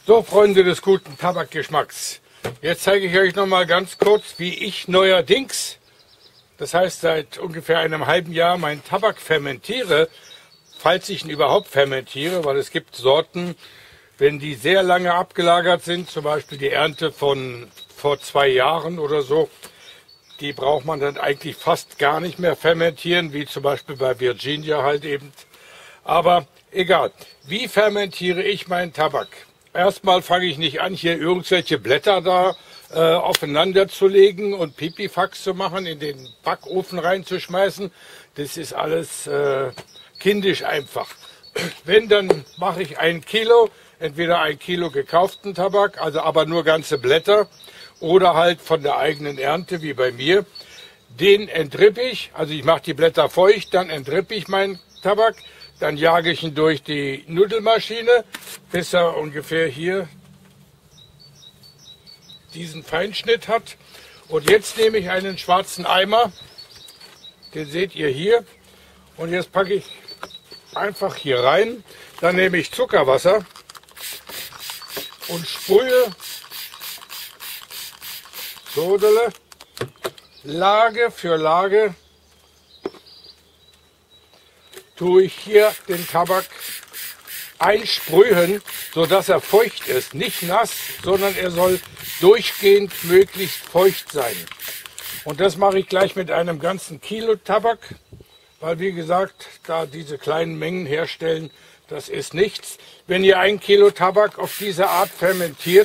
So, Freunde des guten Tabakgeschmacks, jetzt zeige ich euch noch mal ganz kurz, wie ich neuerdings, das heißt seit ungefähr einem halben Jahr, meinen Tabak fermentiere, falls ich ihn überhaupt fermentiere, weil es gibt Sorten, wenn die sehr lange abgelagert sind, zum Beispiel die Ernte von vor 2 Jahren oder so, die braucht man dann eigentlich fast gar nicht mehr fermentieren, wie zum Beispiel bei Virginia halt eben. Aber egal, wie fermentiere ich meinen Tabak? Erstmal fange ich nicht an, hier irgendwelche Blätter da aufeinander zu legen und Pipifax zu machen, in den Backofen reinzuschmeißen. Das ist alles kindisch einfach. Wenn, dann mache ich 1 Kilo, entweder 1 Kilo gekauften Tabak, also aber nur ganze Blätter, oder halt von der eigenen Ernte, wie bei mir. Den entrippe ich, also ich mache die Blätter feucht, dann entrippe ich meinen Tabak, dann jage ich ihn durch die Nudelmaschine, bis er ungefähr hier diesen Feinschnitt hat. Und jetzt nehme ich einen schwarzen Eimer, den seht ihr hier, und jetzt packe ich einfach hier rein. Dann nehme ich Zuckerwasser und sprühe so Lage für Lage, tue ich hier den Tabak einsprühen, sodass er feucht ist. Nicht nass, sondern er soll durchgehend möglichst feucht sein. Und das mache ich gleich mit einem ganzen Kilo Tabak, weil wie gesagt, da diese kleinen Mengen herstellen, das ist nichts. Wenn ihr 1 Kilo Tabak auf diese Art fermentiert,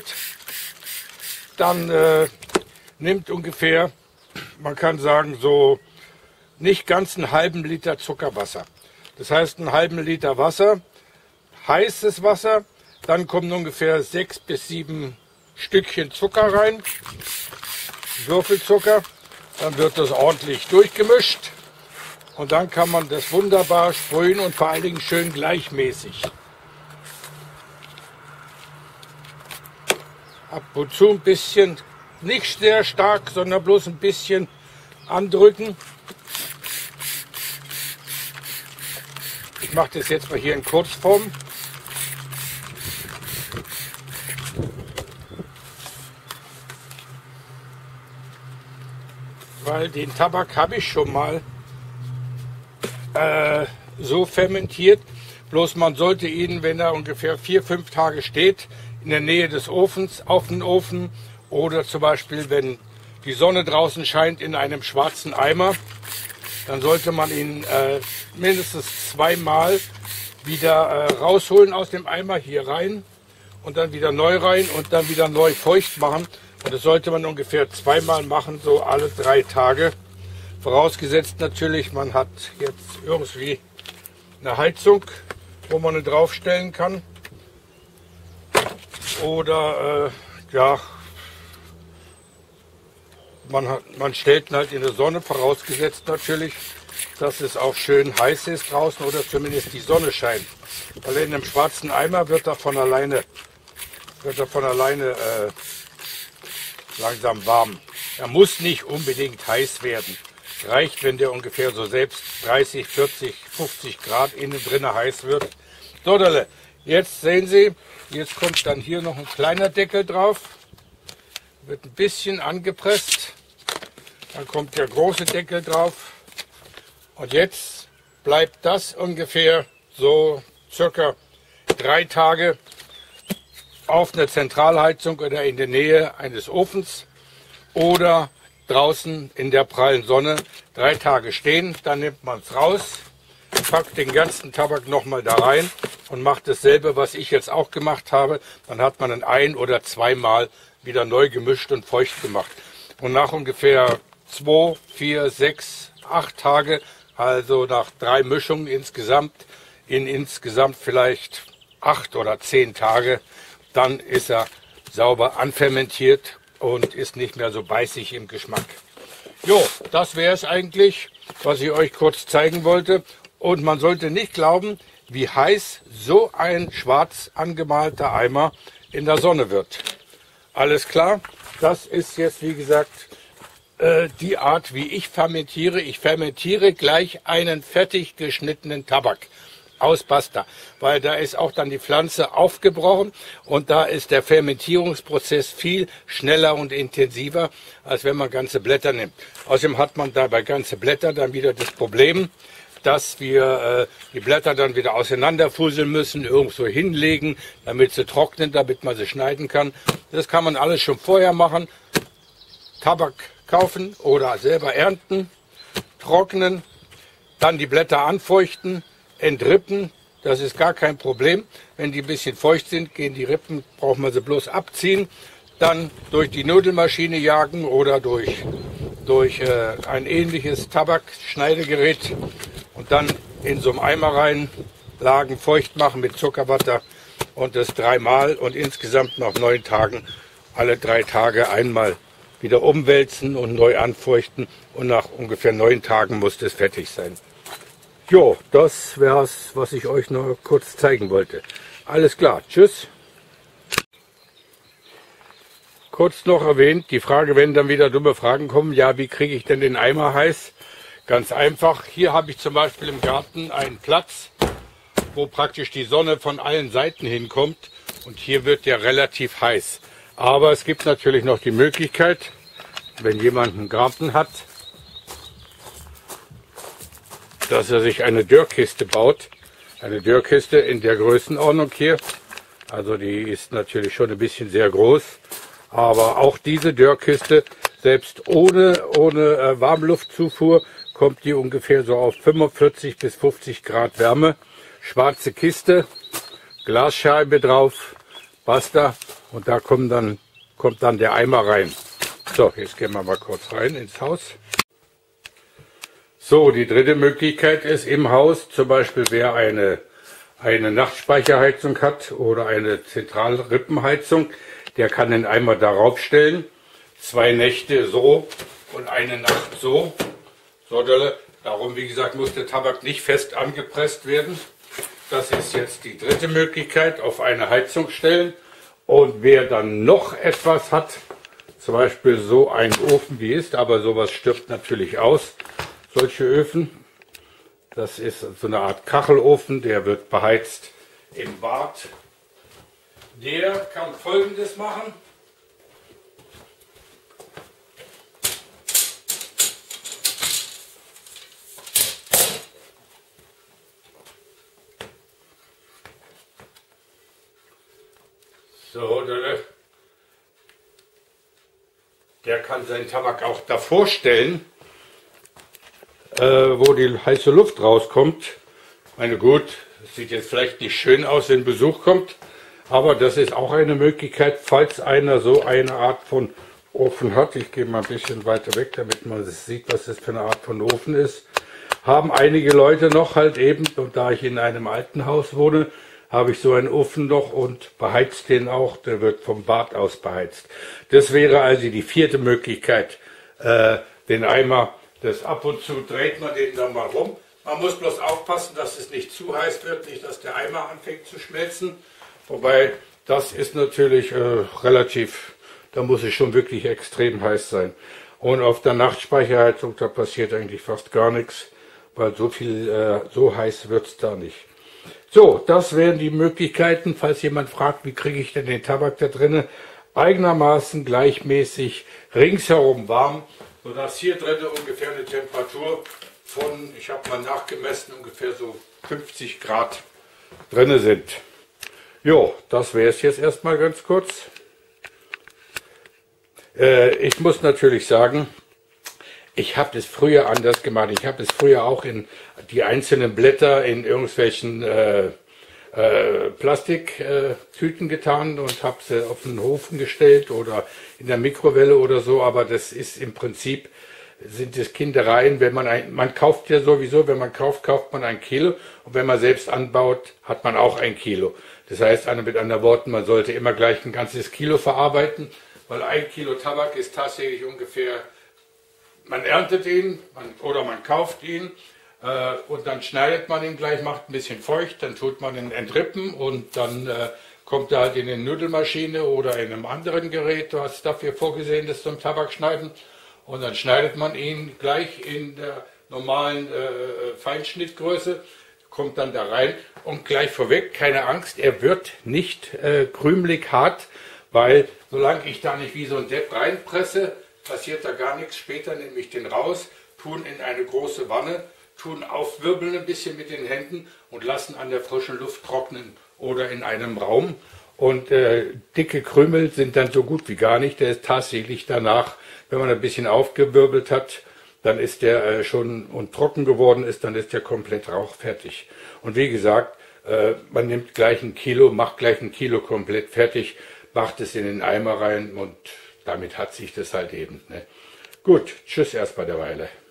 dann nimmt ungefähr, man kann sagen, so nicht ganz einen halben Liter Zuckerwasser. Das heißt, einen halben Liter Wasser, heißes Wasser, dann kommen ungefähr 6 bis 7 Stückchen Zucker rein, Würfelzucker, dann wird das ordentlich durchgemischt und dann kann man das wunderbar sprühen und vor allen Dingen schön gleichmäßig. Ab und zu ein bisschen, nicht sehr stark, sondern bloß ein bisschen andrücken. Ich mache das jetzt mal hier in Kurzform. Weil den Tabak habe ich schon mal so fermentiert. Bloß man sollte ihn, wenn er ungefähr 4-5 Tage steht, in der Nähe des Ofens, auf den Ofen oder zum Beispiel, wenn die Sonne draußen scheint, in einem schwarzen Eimer, dann sollte man ihn mindestens 2 Mal wieder rausholen aus dem Eimer, hier rein und dann wieder neu rein und dann wieder neu feucht machen. Und das sollte man ungefähr 2 Mal machen, so alle 3 Tage. Vorausgesetzt natürlich, man hat jetzt irgendwie eine Heizung, wo man ihn draufstellen kann. Oder ja, man stellt ihn halt in der Sonne, vorausgesetzt natürlich, dass es auch schön heiß ist draußen oder zumindest die Sonne scheint. Weil in einem schwarzen Eimer wird er von alleine langsam warm. Er muss nicht unbedingt heiß werden. Reicht, wenn der ungefähr so selbst 30, 40, 50 Grad innen drin heiß wird. So, jetzt sehen Sie, jetzt kommt dann hier noch ein kleiner Deckel drauf. Wird ein bisschen angepresst. Dann kommt der große Deckel drauf. Und jetzt bleibt das ungefähr so circa 3 Tage auf einer Zentralheizung oder in der Nähe eines Ofens oder draußen in der prallen Sonne 3 Tage stehen. Dann nimmt man es raus, packt den ganzen Tabak nochmal da rein und macht dasselbe, was ich jetzt auch gemacht habe. Dann hat man ihn 1 oder 2 Mal wieder neu gemischt und feucht gemacht. Und nach ungefähr 2, 4, 6, 8 Tage, also nach 3 Mischungen insgesamt, in insgesamt vielleicht 8 oder 10 Tage, dann ist er sauber anfermentiert und ist nicht mehr so beißig im Geschmack. Jo, das wäre es eigentlich, was ich euch kurz zeigen wollte. Und man sollte nicht glauben, wie heiß so ein schwarz angemalter Eimer in der Sonne wird. Alles klar, das ist jetzt wie gesagt die Art, wie ich fermentiere. Ich fermentiere gleich einen fertig geschnittenen Tabak. aus, basta. Weil da ist auch dann die Pflanze aufgebrochen und da ist der Fermentierungsprozess viel schneller und intensiver, als wenn man ganze Blätter nimmt. Außerdem hat man da bei ganze Blätter dann wieder das Problem, dass wir die Blätter dann wieder auseinanderfusseln müssen, irgendwo hinlegen, damit sie trocknen, damit man sie schneiden kann. Das kann man alles schon vorher machen. Tabak kaufen oder selber ernten, trocknen, dann die Blätter anfeuchten, entrippen, das ist gar kein Problem. Wenn die ein bisschen feucht sind, gehen die Rippen, braucht man sie bloß abziehen, dann durch die Nudelmaschine jagen oder durch ein ähnliches Tabakschneidegerät und dann in so einem Eimer rein, Lagen feucht machen mit Zuckerwatte und das 3-mal und insgesamt nach 9 Tagen, alle 3 Tage einmal wieder umwälzen und neu anfeuchten und nach ungefähr 9 Tagen muss das fertig sein. Jo, das wäre es, was ich euch noch kurz zeigen wollte. Alles klar, tschüss. Kurz noch erwähnt, die Frage, wenn dann wieder dumme Fragen kommen, ja, wie kriege ich denn den Eimer heiß? Ganz einfach, hier habe ich zum Beispiel im Garten einen Platz, wo praktisch die Sonne von allen Seiten hinkommt und hier wird der relativ heiß. Aber es gibt natürlich noch die Möglichkeit, wenn jemand einen Garten hat, dass er sich eine Dörrkiste baut. Eine Dörrkiste in der Größenordnung hier. Also die ist natürlich schon ein bisschen sehr groß. Aber auch diese Dörrkiste, selbst ohne Warmluftzufuhr, kommt die ungefähr so auf 45 bis 50 Grad Wärme. Schwarze Kiste, Glasscheibe drauf, basta. Und da kommt dann der Eimer rein. So, jetzt gehen wir mal kurz rein ins Haus. So, die dritte Möglichkeit ist im Haus, zum Beispiel wer eine Nachtspeicherheizung hat oder eine Zentralrippenheizung, der kann den Eimer darauf stellen. 2 Nächte so und eine Nacht so. So, darum, wie gesagt, muss der Tabak nicht fest angepresst werden. Das ist jetzt die dritte Möglichkeit, auf eine Heizung stellen. Und wer dann noch etwas hat, zum Beispiel so ein Ofen wie ist, aber sowas stirbt natürlich aus. Solche Öfen, das ist so eine Art Kachelofen, der wird beheizt im Bad. Der kann Folgendes machen. So, der kann seinen Tabak auch davor stellen, wo die heiße Luft rauskommt. Meine gut, es sieht jetzt vielleicht nicht schön aus, wenn Besuch kommt, aber das ist auch eine Möglichkeit, falls einer so eine Art von Ofen hat. Ich gehe mal ein bisschen weiter weg, damit man sieht, was das für eine Art von Ofen ist. Haben einige Leute noch halt eben, und da ich in einem alten Haus wohne, habe ich so einen Ofen noch und beheizt den auch. Der wird vom Bad aus beheizt. Das wäre also die vierte Möglichkeit, den Eimer. Das ab und zu dreht man den dann mal rum. Man muss bloß aufpassen, dass es nicht zu heiß wird, nicht dass der Eimer anfängt zu schmelzen. Wobei, das ist natürlich relativ, da muss es schon wirklich extrem heiß sein. Und auf der Nachtspeicherheizung, da passiert eigentlich fast gar nichts, weil so heiß wird es da nicht. So, das wären die Möglichkeiten, falls jemand fragt, wie kriege ich denn den Tabak da drinnen, eigenermaßen gleichmäßig ringsherum warm, sodass hier drinnen ungefähr eine Temperatur von, ich habe mal nachgemessen, ungefähr so 50 Grad drinne sind. Jo, das wäre es jetzt erstmal ganz kurz. Ich muss natürlich sagen, ich habe das früher anders gemacht. Ich habe es früher auch in die einzelnen Blätter in irgendwelchen Plastiktüten getan und habe sie auf den Ofen gestellt oder in der Mikrowelle oder so. Aber das ist im Prinzip, sind es Kindereien. Wenn man kauft ja sowieso, wenn man kauft man 1 Kilo. Und wenn man selbst anbaut, hat man auch 1 Kilo. Das heißt, mit anderen Worten, man sollte immer gleich ein ganzes Kilo verarbeiten, weil 1 Kilo Tabak ist tatsächlich ungefähr, man erntet ihn oder man kauft ihn und dann schneidet man ihn gleich, macht ein bisschen feucht, dann tut man ihn entrippen und dann kommt er halt in eine Nudelmaschine oder in einem anderen Gerät, was dafür vorgesehen ist zum Tabakschneiden. Und dann schneidet man ihn gleich in der normalen Feinschnittgröße, kommt dann da rein. Und gleich vorweg, keine Angst, er wird nicht krümelig hart, weil solange ich da nicht wie so ein Depp reinpresse, passiert da gar nichts. Später nehme ich den raus, tun in eine große Wanne, tun aufwirbeln ein bisschen mit den Händen und lassen an der frischen Luft trocknen oder in einem Raum. Und dicke Krümel sind dann so gut wie gar nicht. Der ist tatsächlich danach, wenn man ein bisschen aufgewirbelt hat, dann ist der schon und trocken geworden ist, dann ist der komplett rauchfertig. Und wie gesagt, man nimmt gleich ein Kilo, macht gleich ein Kilo komplett fertig, macht es in den Eimer rein und damit hat sich das halt eben. Ne? Gut, tschüss erst bei der Weile.